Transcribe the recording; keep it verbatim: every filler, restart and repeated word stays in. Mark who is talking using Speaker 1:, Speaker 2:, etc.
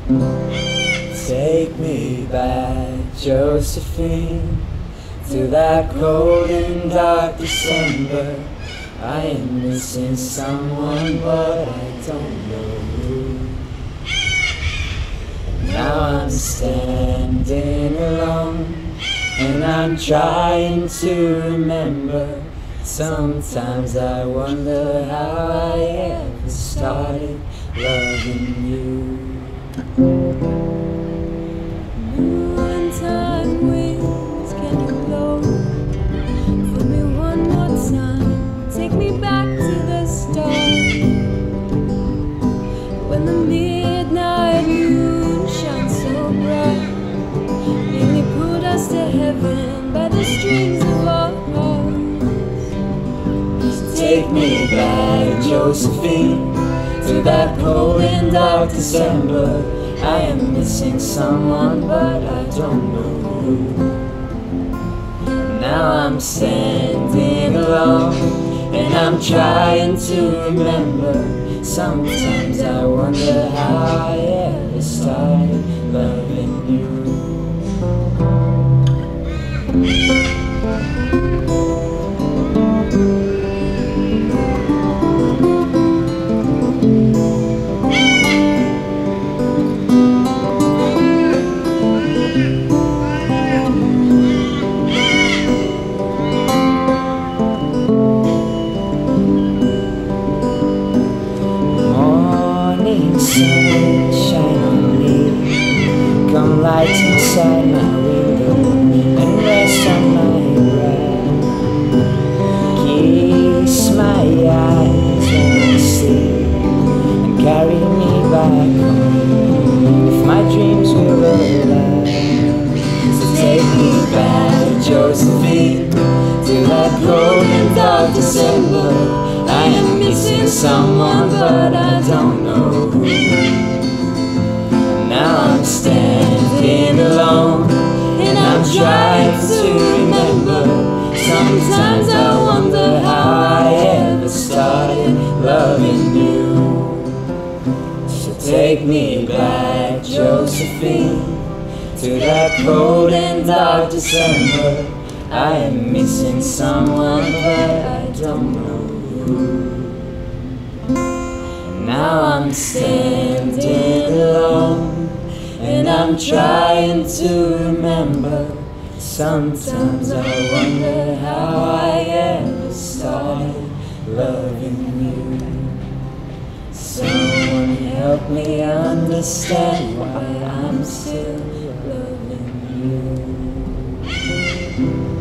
Speaker 1: Take me back, Josephine, to that cold and dark December. I am missing someone, but I don't know who. Now I'm standing alone, and I'm trying to remember. Sometimes I wonder how I ever started loving you.
Speaker 2: Noontime winds, can you blow for me one more time? Take me back to the start, when the midnight moon shines so bright. Make me pulled us to heaven by the strings of our hearts.
Speaker 1: Take me back, Josephine, to that cold and dark December. I am missing someone, but I don't know who. Now I'm standing alone, and I'm trying to remember. Sometimes I wonder how I ever started loving you. Sun, shine on me. Come light inside my window and rest on my brow. Kiss my eyes when I sleep and carry me back home, if my dreams will allow. So take me back, Josephine, to that cold and dark December. I am missing someone, but I don't know who. Now I'm standing alone, and I'm trying to remember. Sometimes I wonder how I ever started loving you. So take me back, Josephine, to that cold and dark December. I am missing someone, but I don't know. Now I'm standing alone, and I'm trying to remember. Sometimes I wonder how I ever started loving you. Someone help me understand why I'm still loving you.